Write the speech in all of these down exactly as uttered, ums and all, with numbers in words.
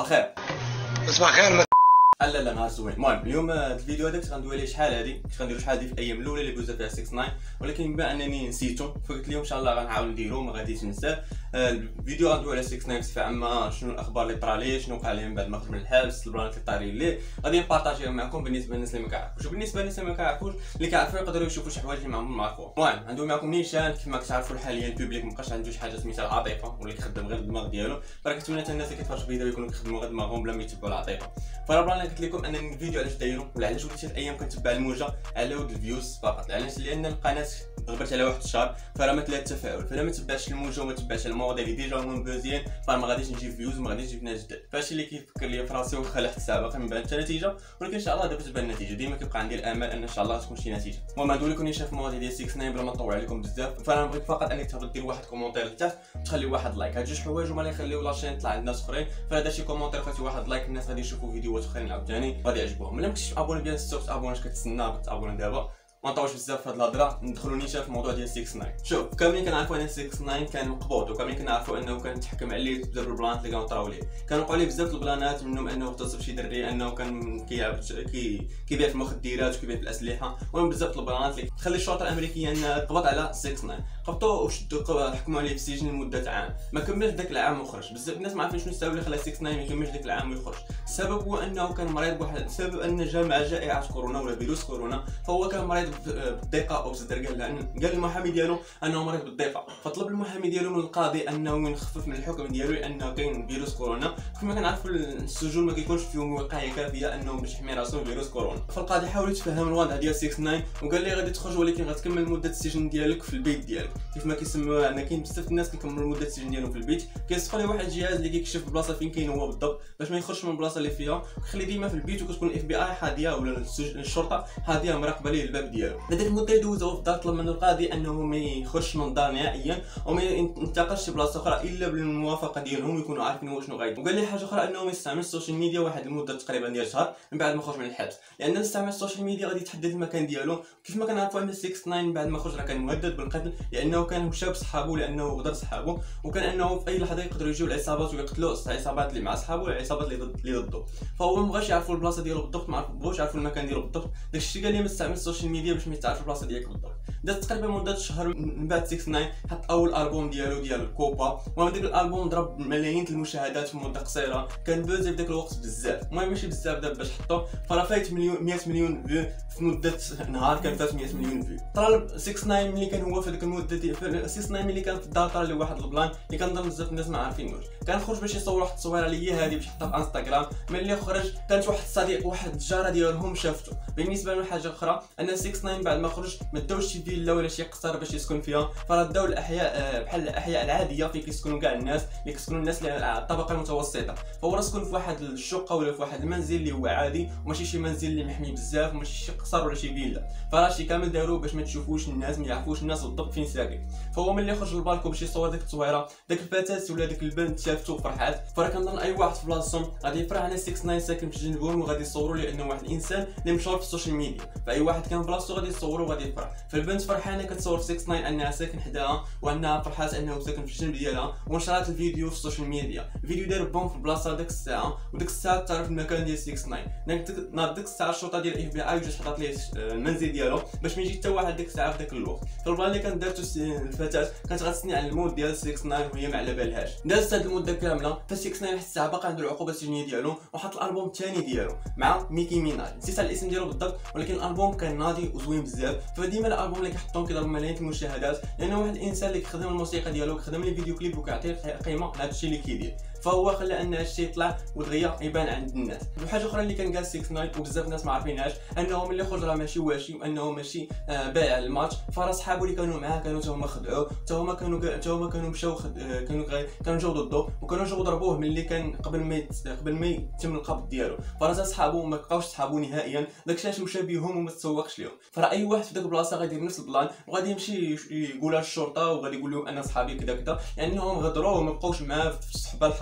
صباح الخير. صباح الخير. لا لا نهار زوين. المهم اليوم هذا الفيديو هذاك غندوي عليه شحال هادي كنت غنديرو شحال هادي في الايام الاولى اللي دوزا فيها ستة تسعة، ولكن بما انني نسيتو فقلت اليوم ان شاء الله غنحاول نديرو ما غاديش ننساه. الفيديو غندوي على ستة تسعة بصفه عامه، شنو الاخبار اللي طرا ليه، شنو وقع ليه من بعد ما خرج من الحبس، البلانات اللي طاريين ليه غادي نبارطاجيها معكم بالنسبه للناس اللي ما كيعرفوش، وبالنسبه للناس اللي ما كيعرفوش اللي كيعرفوا يقدروا يشوفوا شي حوايج اللي ما عمرهم ما عرفوها. المهم غندوي معكم نيشان. كيف ما كتعرفوا حاليا البوبليك مابقاش عنده شي حاجه سميتها العاطفه، ولا كيخدم غير الدماغ ديالو، راه كتولي حتى الناس اللي كيتفرجوا في الفيديو يكونوا كيخدموا غير دماغهم بلا ما يتبعوا العاطفه. فراه انا قلت لكم ان الفيديو علاش دايرو ولا علاش وليت هاد الايام كنتبع الموجه على ود الفيوز فقط، علاش؟ لان القناه غبرت على واحد الشهر فراه ما تلا التفاعل، فلا ما تبعش الموجه وما تبعش المواضيع اللي ديجا هما مبازيين، فراه ما غاديش نجيب فيوز وما غاديش نجيب ناس جداد. فهادشي اللي كيفكر ليا في راسي واخا لحت الساعه باقي ما بانتش النتيجه، ولكن ان شاء الله دابا تبان النتيجه. ديما كيبقى عندي الامل ان ان شاء الله تكون شي نتيجه. المهم ندوي لكم نيشان في المواضيع ديال ستة تسعة بلا ما نطول عليكم بزاف، فانا بغيت فقط انك تهبط دير واحد كومونتير لتحت وتخلي واحد لايك. هاد جوج حوايج هما اللي يخليو لاشين طلع عند ناس اخرين، فهذا شي كومونتير خاصو واحد لايك، الناس غادي يشوفوا فيديوهات اخرين عاوتاني غادي يعجبوهم. الا ما كنتيش ابوني بيان ستوك ابوني، اش كتسنى تابوني دابا ما نطولش بزاف في هاد الهضره، ندخلوا نيشان في الموضوع ديال ستة تسعة. شوف كاملين كنعرفوا ان ستة تسعة كان مقبوض، وكاملين كنعرفوا انه كان تحكم عليه بزاف البلانات اللي كانوا طراو ليه، كانوا وقعوا ليه بزاف البلانات، منهم انه اغتصب شي دري، انه كان كيلعب كي كيبيع في المخدرات وكيبيع في الاسلحه، المهم بزاف البلانات اللي تخلي الشرطه الامريكيه انها تقبض على ستة تسعة. قبطوا وشدوا حكموا عليه بالسجن لمده عام، ما كملش داك العام وخرج. بزاف الناس ما عارفين شنو السبب اللي خلى ستة تسعة ما يكملش داك العام ويخرج. السبب هو انه كان مريض بواحد السبب، ان جا مع جائحه كورونا ولا فيروس كورونا، فهو كان مريض بالضيقه او بصدر، لان قال المحامي ديالو انه مريض بالضيقه، فطلب المحامي ديالو من القاضي انه يخفف من الحكم ديالو لانه كاين فيروس كورونا. كما كنعرفوا السجون ما كيكونش فيهم وقايه كافيه انه باش يحمي راسو من فيروس كورونا، فالقاضي حاول يتفهم الوضع ديال ستة تسعة وقال لي غادي تخرج ولكن غتكمل مده السجن ديالك في البيت ديالك، كيف ما كيسموها ان كاين بزاف الناس كيكملوا مده السجن ديالهم في البيت، كيسقوا ليه واحد الجهاز اللي كيكشف البلاصه فين كاين هو بالضبط باش ما يخرجش من البلاصه اللي فيها، ويخليه ديما في البيت، وكتكون الاف بي اي حاديه ولا الشرطه حاديه مراقبه ليه الباب ديالو. هذيك المده يدوزو في الدار، طلب منه القاضي انه ما يخرجش من الدار نهائيا وما ينتقلش بلاصه اخرى الا بالموافقه ديالهم ويكونوا عارفين هو شنو غايد. وقال لي حاجه اخرى انه ما يستعملش السوشيال ميديا واحد المده تقريبا ديال شهر من بعد ما خرج من الحبس، لان استعمل السوشيال ميديا غادي يتحدد المكان ديالو. كيف ما كنعرفوا ان ستة تسعة بعد ما خرج راه كان مهدد بالقتل، لانه كان مشى بصحابه، لانه غدر صحابه، وكان انه في اي لحظه يقدروا يجيو العصابات ويقتلوا العصابات اللي مع صحابه والعصابات اللي ضد اللي ضده، فهو ما بغاش يعرفوا البلاصه ديالو بالضبط، ما بغاوش يعرفوا المكان ديالو بالضبط. داكشي قال لي ما تستعملش السوشيال ميديا باش ما تعرفش البلاصه ديالك بالضبط. دازت تقريبا مده شهر من بعد ستة تسعة حط اول البوم ديالو ديال الكوبا، المهم داك الالبوم ضرب ملايين المشاهدات في مده قصيره، كان بوزي في داك الوقت بزاف، المهم ماشي بزاف دابا باش حطو، فراه فايت مليون مية مليون فيو في مده نهار، كان فات مية مليون فيو. طرا ستة تسعة ملي كان هو في ديك المده ديال ستة تسعة ملي كان في الدار طرا له واحد البلان اللي كنظن بزاف الناس ما عارفينوش، كان خرج باش يصور واحد التصويره اللي هي هذه باش يحطها في انستغرام. ملي خرج كانت واحد الصديق واحد الجاره ديالهم شافته. بالنسبه لحاجه اخرى ان ستة تسعة بعد ما خرج ما داوش شي فيلا ولا شي قصر باش يسكن فيها، فراه داو الاحياء بحال الاحياء العاديه فين كيسكنوا كاع الناس اللي كيسكنوا الناس اللي الطبقه المتوسطه، فهو راه سكن في واحد الشقه ولا في واحد المنزل اللي هو عادي، وماشي شي منزل اللي محمي بزاف، وماشي شي قصر ولا شي فيلا، فراه شي كامل داروه باش ما تشوفوش الناس، ما يعرفوش الناس بالضبط فين ساكن. فهو ملي خرج للبالكو باش يصور ديك التصويره، داك الفتاه ولا ديك البنت شافته وفرحات، فراه كنظن اي واحد في بلاصتهم غادي يفرح على ستة تسعة ساكن في جنبهم وغادي يصوروا لانه واحد الانسان اللي مشهور في السوشيال ميديا، فاي واحد كان بلاصتو غادي يصوروا وغادي يفرح. فالبنت فرحانه كتصور في ستة تسعة انها ساكن حداها، وانها فرحات انه ساكن في الجنب ديالها، ونشرات الفيديو في السوشيال ميديا. الفيديو دار بوم في البلاصه ديك الساعه، وديك الساعه تعرف المكان ديال ستة تسعة، ناض ديك الساعه الشرطه ديال الاف بي اي جات حطات ليه المنزل ديالو باش ما يجي حتى واحد ديك الساعه في ذاك الوقت. فالبلان اللي كانت دارتو الفتاه كانت غتسني على المود ديال ستة تسعة وهي ما على بالهاش. دازت هاد المده كامله فستة تسعة حتى الساعه باقي عنده العقوبه السجنيه ديالو، وحط الالبوم الثاني ديالو مع ميكي ميناج، نسيت على الاسم ديالو بالضبط، ولكن الالبوم كان ناضي وزوين بزاف. فديما الالبوم اللي كيحطوه كيضرب ملايين المشاهدات، لانه واحد الانسان اللي كيخدم الموسيقى ديالو وكيخدم لي فيديو كليب وكيعطيه قيمه لهذا الشيء اللي كيدير، فهو خلى ان هادشي يطلع ودغيا يبان عند الناس. وحاجه اخرى اللي كان قال ستة تسعة وبزاف الناس ما عارفينهاش، انه ملي خرج راه ماشي واشي، وانه ماشي آه بايع الماتش، فرا صحابو اللي كانوا معاه كانوا حتى هما خدعوه، حتى هما كانوا حتى هما كانوا مشاو خد... آه كانوا غير كانوا جاو ضده، وكانوا جاو ضربوه ملي كان قبل ما يت... قبل ما يتم القبض ديالو، فرا صحابو ما بقاوش صحابو نهائيا، داكشي علاش مشى بيهم وما تسوقش ليهم. فرا اي واحد في ديك البلاصه غادي يدير نفس البلان وغادي يمشي يقولها للشرطه وغادي يقول لهم انا صحابي كذا كذا، لانهم غدروه وما بقاوش معاه في الصحبه الحقيقيه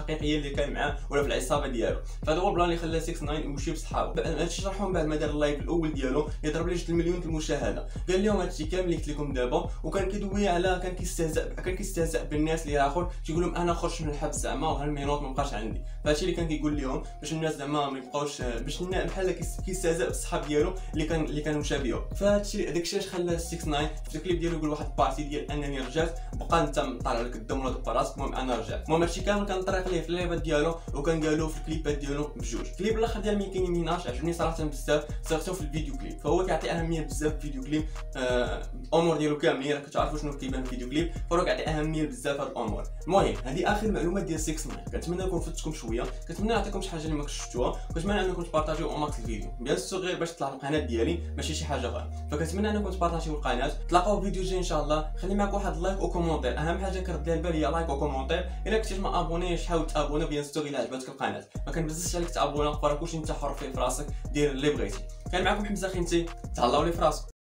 الحقيقيه اللي كان معاه ولا في العصابه ديالو. فهذا هو البلان اللي خلى سيكس ناين يمشي بصحابه. هادشي شرحهم بعد ما دار اللايف الاول ديالو يضرب ليه جوج مليون المشاهده. قال لهم هادشي كامل اللي قلت لكم دابا، وكان كيدوي على كان كيستهزأ كان كيستهزأ بالناس اللي اخر، تيقول لهم انا خرجت من الحبس زعما وهالمينوط ما بقاش عندي. فهادشي اللي كان كيقول لهم باش الناس زعما ما يبقاوش باش بحال كيستهزأ بالصحاب ديالو اللي كان اللي كانوا مشابهين. فهادشي داكشي علاش خلى سيكس ناين في الكليب ديالو يقول واحد البارتي ديال انني رجعت، بقى انت طالع لك الدم ولا دبر راسك، المهم انا رجعت. المهم هادشي كامل كان طريق ليه في اللايفات ديالو وكان قالوه في الكليبات ديالو بجوج. الكليب الاخر ديال ميكي ميناج عجبني صراحه بزاف، صيفطو في الفيديو كليب، فهو كيعطي اهميه بزاف في الفيديو كليب. آه الامور ديالو كاملين راك كتعرفوا شنو كيبان في الفيديو كليب، فهو كيعطي اهميه بزاف هاد الامور. المهم هذه اخر معلومات ديال سيكس ناين، كنتمنى نكون فدتكم شويه، كنتمنى نعطيكم شي حاجه اللي ما كنتش شفتوها، كنتمنى انكم تبارطاجيو اوماكس الفيديو بيان سور غير باش تطلع القناه ديالي ماشي شي حاجه اخرى. فكنتمنى انكم تبارطاجيو القناه. تلاقاو في فيديو جاي ان شاء الله. خلي معك واحد اللايك وكومونتير، اهم حاجه كرد ليها البال هي لايك وكومونتير. الا كنتي ما ابونيش حاول تابونا بيان سور الا عجبتك القناه، ما كنبززش عليك تابونا، فرا كلشي انت حر فيه في راسك، دير اللي بغيتي. كان معكم حمزه خنتي، تهلاو لي في راسكم.